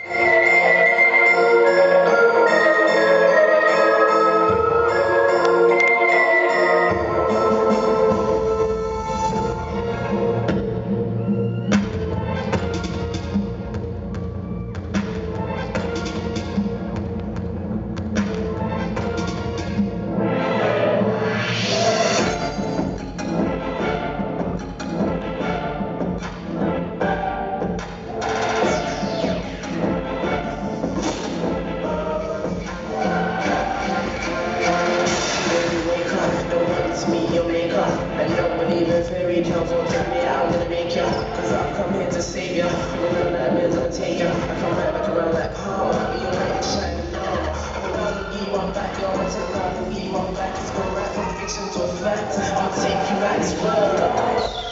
Me, your maker. I don't believe in fairy tales, won't turn me out, I'm gonna make ya. Cause I've come here to save ya. Remember that means I'll take ya. I come right back around like karma. Be your right shining armor. I'm gonna give one back, yo. I'm take off and give one back. It's going right from fiction to a fact. I'll take you at his word.